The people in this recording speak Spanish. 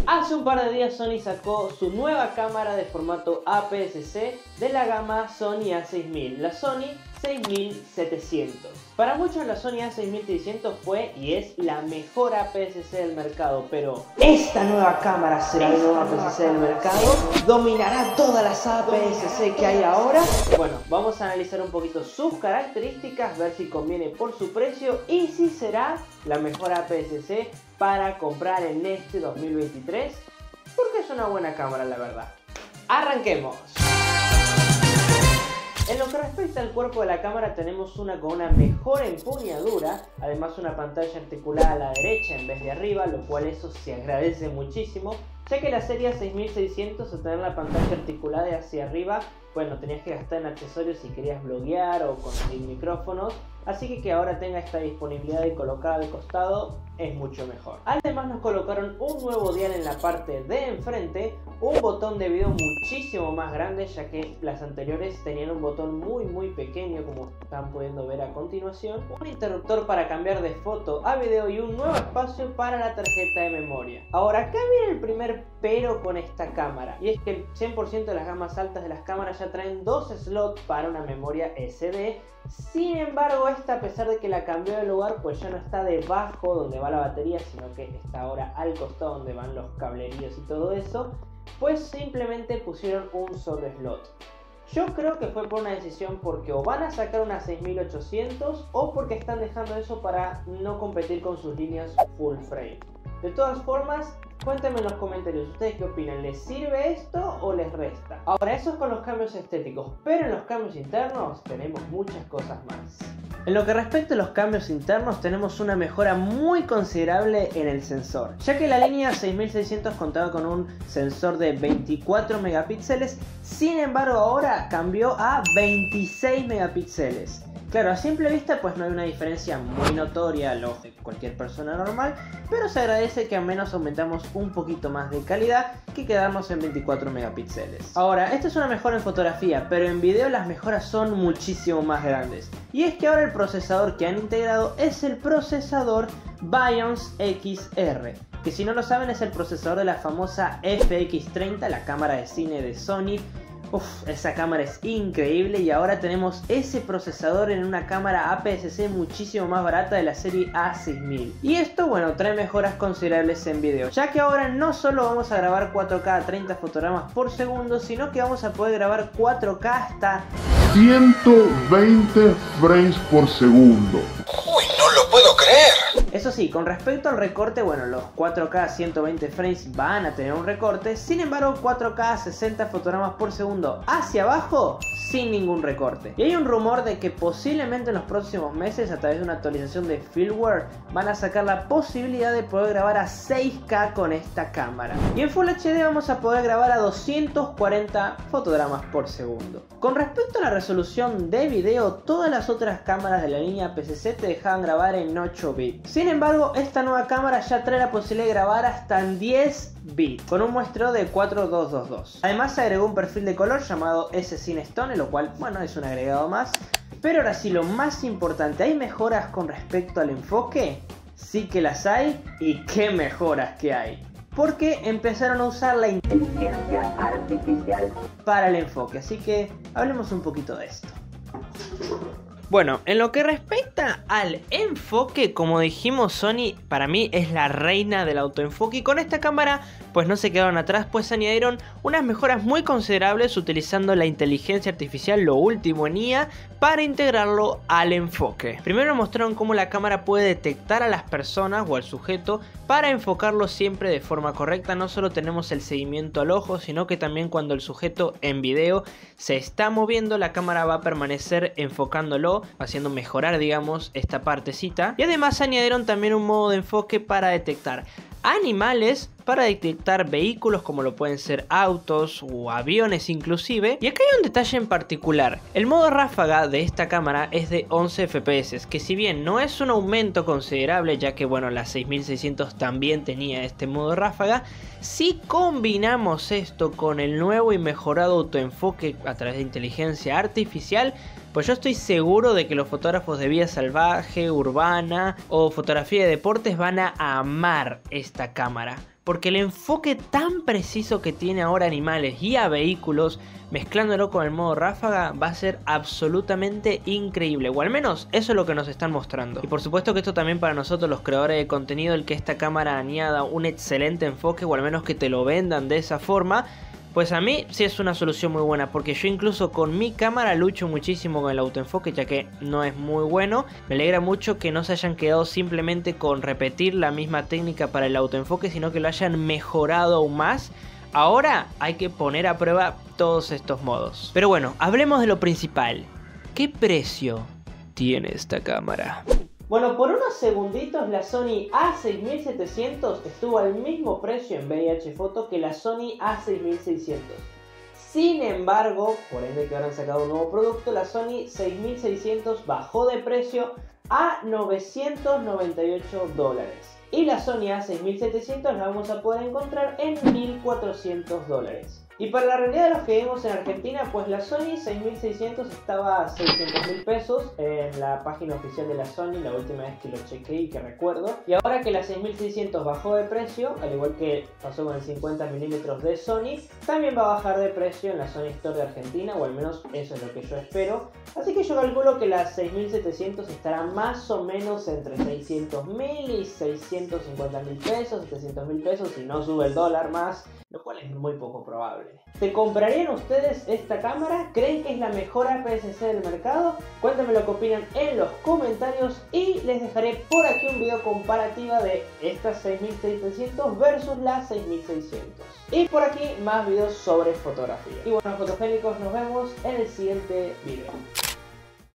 Hace un par de días Sony sacó su nueva cámara de formato APS-C de la gama Sony A6000, la Sony 6700. Para muchos la Sony A6600 fue y es la mejor APS-C del mercado, pero esta nueva cámara será la nueva APS-C del mercado, dominará todas las APS-C que hay ahora. Bueno, vamos a analizar un poquito sus características, ver si conviene por su precio y si será la mejor APS-C para comprar en este 2023, porque es una buena cámara, la verdad. ¡Arranquemos! En lo que respecta al cuerpo de la cámara, tenemos una con una mejor empuñadura, además una pantalla articulada a la derecha en vez de arriba, lo cual eso se agradece muchísimo, ya que la serie 6600 al tener la pantalla articulada hacia arriba, bueno, tenías que gastar en accesorios si querías bloguear o conseguir micrófonos, así que ahora tenga esta disponibilidad y colocada al costado es mucho mejor. Además nos colocaron un nuevo dial en la parte de enfrente, un botón de video muchísimo más grande, ya que las anteriores tenían un botón muy pequeño, como están pudiendo ver a continuación, un interruptor para cambiar de foto a video y un nuevo espacio para la tarjeta de memoria. Ahora acá viene el primer pero con esta cámara, y es que el 100% de las gamas altas de las cámaras ya traen dos slots para una memoria SD. Sin embargo, esta, a pesar de que la cambió de lugar, pues ya no está debajo donde va la batería, sino que está ahora al costado donde van los cableríos y todo eso, pues simplemente pusieron un solo slot. Yo creo que fue por una decisión porque o van a sacar una 6800 o porque están dejando eso para no competir con sus líneas full frame. De todas formas, cuéntenme en los comentarios, ¿ustedes qué opinan? ¿Les sirve esto o les resta? Ahora, eso es con los cambios estéticos, pero en los cambios internos tenemos muchas cosas más. En lo que respecta a los cambios internos, tenemos una mejora muy considerable en el sensor, ya que la línea 6600 contaba con un sensor de 24 megapíxeles, sin embargo ahora cambió a 26 megapíxeles. Claro, a simple vista pues no hay una diferencia muy notoria a lo de cualquier persona normal, pero se agradece que al menos aumentamos un poquito más de calidad que quedarnos en 24 megapíxeles. Ahora, esta es una mejora en fotografía, pero en video las mejoras son muchísimo más grandes. Y es que ahora el procesador que han integrado es el procesador Bions XR, que si no lo saben es el procesador de la famosa FX30, la cámara de cine de Sony. Esa cámara es increíble y ahora tenemos ese procesador en una cámara APS-C muchísimo más barata de la serie A6000. Y esto, bueno, trae mejoras considerables en video, ya que ahora no solo vamos a grabar 4K a 30 fotogramas por segundo, sino que vamos a poder grabar 4K hasta 120 frames por segundo. ¡Uy, no lo puedo creer! Eso sí, con respecto al recorte, bueno, los 4K a 120 frames van a tener un recorte, sin embargo 4K a 60 fotogramas por segundo hacia abajo, sin ningún recorte. Y hay un rumor de que posiblemente en los próximos meses, a través de una actualización de firmware, van a sacar la posibilidad de poder grabar a 6K con esta cámara. Y en Full HD vamos a poder grabar a 240 fotogramas por segundo. Con respecto a la resolución de video, todas las otras cámaras de la línea APS-C te dejaban grabar en 8 bits. Sin embargo, esta nueva cámara ya trae la posibilidad de grabar hasta en 10 bits, con un muestreo de 4222. Además se agregó un perfil de color llamado S-Cine Stone, lo cual, bueno, es un agregado más. Pero ahora sí, lo más importante, ¿hay mejoras con respecto al enfoque? Sí que las hay, y qué mejoras que hay. Porque empezaron a usar la inteligencia artificial para el enfoque, así que hablemos un poquito de esto. Bueno, en lo que respecta al enfoque, como dijimos, Sony para mí es la reina del autoenfoque y con esta cámara pues no se quedaron atrás, pues añadieron unas mejoras muy considerables utilizando la inteligencia artificial, lo último en IA, para integrarlo al enfoque. Primero mostraron cómo la cámara puede detectar a las personas o al sujeto para enfocarlo siempre de forma correcta. No solo tenemos el seguimiento al ojo, sino que también cuando el sujeto en video se está moviendo, la cámara va a permanecer enfocándolo, haciendo mejorar, digamos, esta partecita. Y además añadieron también un modo de enfoque para detectar animales, para detectar vehículos como lo pueden ser autos o aviones inclusive. Y acá hay un detalle en particular: el modo ráfaga de esta cámara es de 11 FPS, que si bien no es un aumento considerable, ya que bueno, la 6600 también tenía este modo ráfaga, si combinamos esto con el nuevo y mejorado autoenfoque a través de inteligencia artificial, pues yo estoy seguro de que los fotógrafos de vida salvaje, urbana o fotografía de deportes van a amar esta cámara. porque el enfoque tan preciso que tiene ahora a animales y a vehículos, mezclándolo con el modo ráfaga, va a ser absolutamente increíble, o al menos eso es lo que nos están mostrando. Y por supuesto que esto también para nosotros los creadores de contenido, el que esta cámara añada un excelente enfoque, o al menos que te lo vendan de esa forma, pues a mí sí es una solución muy buena, porque yo incluso con mi cámara lucho muchísimo con el autoenfoque, ya que no es muy bueno. Me alegra mucho que no se hayan quedado simplemente con repetir la misma técnica para el autoenfoque, sino que lo hayan mejorado aún más. Ahora hay que poner a prueba todos estos modos. Pero bueno, hablemos de lo principal. ¿Qué precio tiene esta cámara? Bueno, por unos segunditos la Sony A6700 estuvo al mismo precio en VIH Photo que la Sony A6600. Sin embargo, por ende que ahora han sacado un nuevo producto, la Sony 6600 bajó de precio a $998. Y la Sony A6700 la vamos a poder encontrar en $1400. Y para la realidad de los que vivimos en Argentina, pues la Sony 6600 estaba a 600.000 pesos en la página oficial de la Sony, la última vez que lo chequeé y que recuerdo. Y ahora que la 6600 bajó de precio, al igual que pasó con el 50mm de Sony, también va a bajar de precio en la Sony Store de Argentina, o al menos eso es lo que yo espero. Así que yo calculo que la 6700 estará más o menos entre 600.000 y 650.000 pesos, 700.000 pesos, si no sube el dólar más, lo cual es muy poco probable. ¿Se comprarían ustedes esta cámara? ¿Creen que es la mejor APS-C del mercado? Cuéntenme lo que opinan en los comentarios y les dejaré por aquí un video comparativa de esta 6700 versus la 6600. Y por aquí más videos sobre fotografía. Y bueno, fotogénicos, nos vemos en el siguiente video.